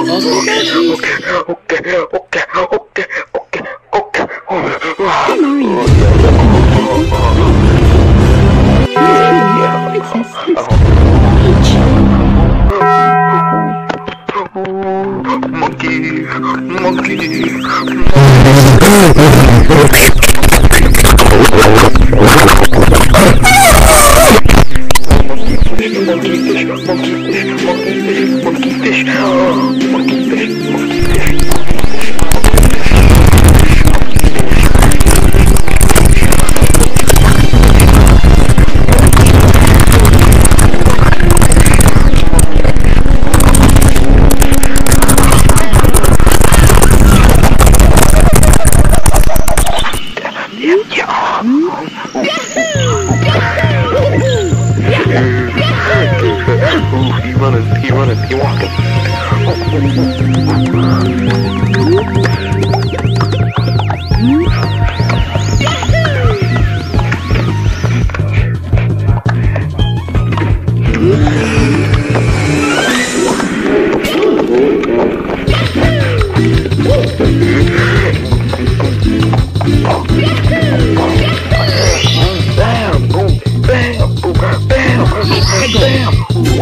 He walking. Bam, boom, bam, boom, bam, bam.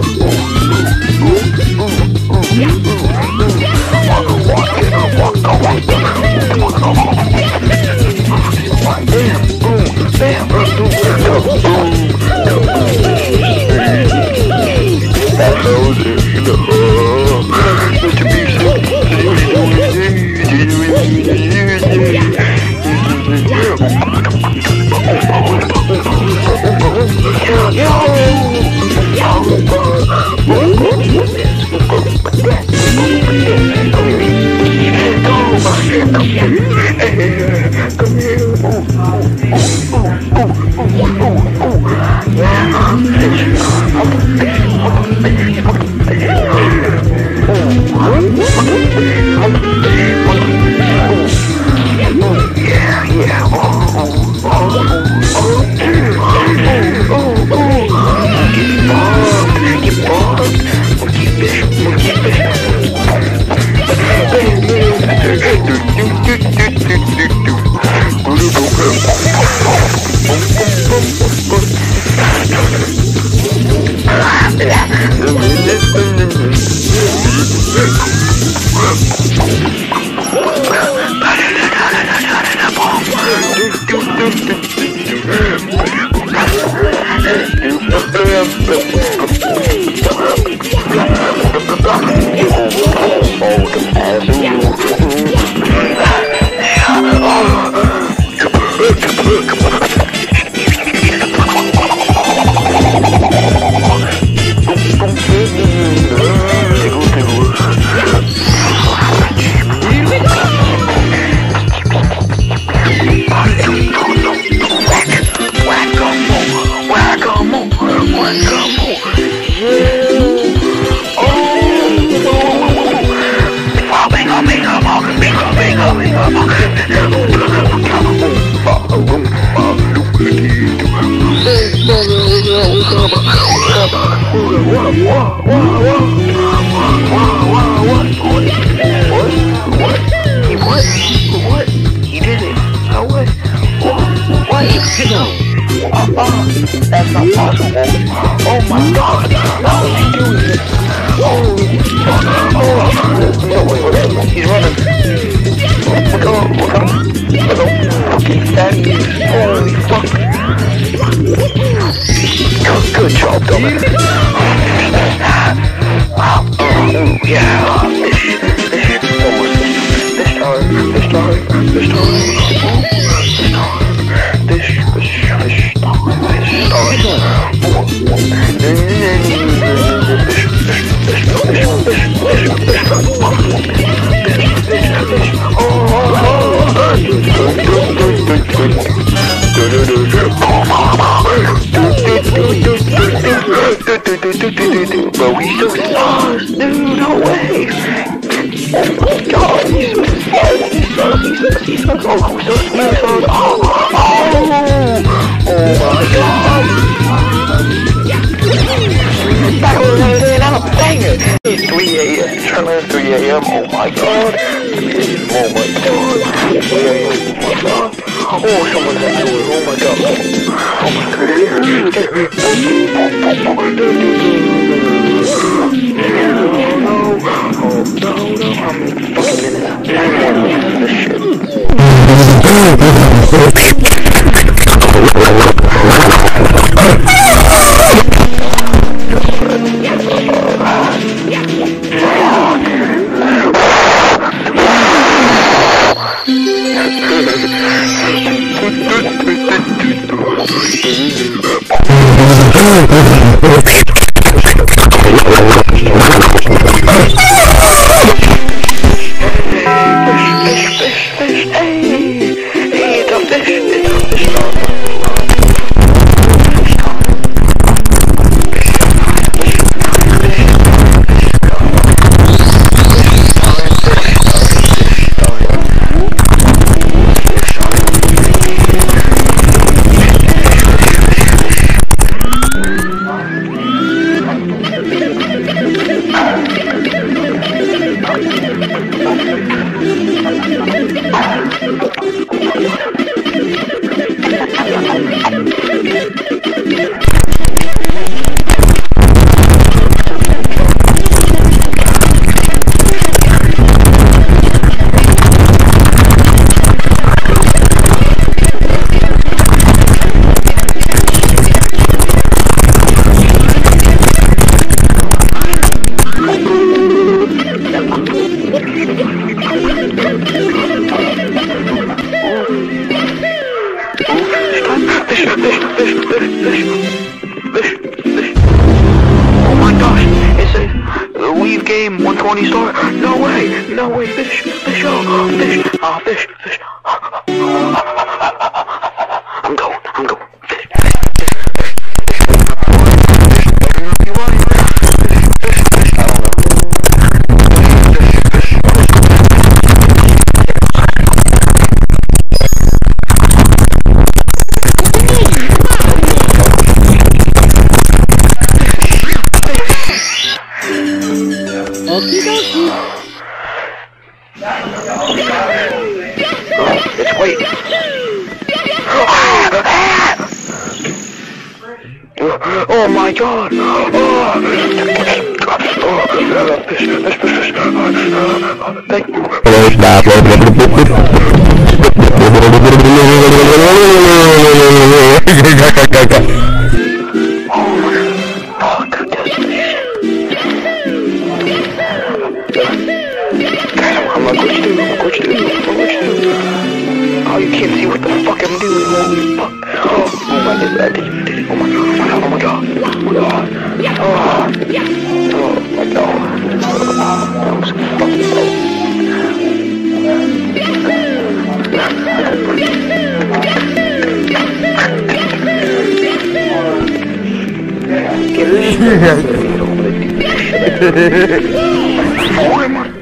That's not possible. Oh my god. How is he doing this? No, wait. He's running. Look fucking fatty. Holy fuck. Good job, Dominic. Yeah. But we so stars, dude, no way. Oh my god, he's so stars, he's so my god. That was an banger. It's 3 a.m. currently at 3 a.m. Oh my god. 3 a.m. Oh my god. 3 a.m. Oh my god. Oh, someone's at the door. Oh my god. Oh my god. No, how many fucking minutes? 9 more minutes of this shit. Oh my gosh, it says leave game 120 star. No way, fish, oh, fish. I'm going, fish. It's wait. Oh my god! Fish. Thank you. I'm like, what you do? Oh, you can't see what the fuck I'm doing. Holy fuck. Oh my god. Oh my god. I'm so fucking low. Get it?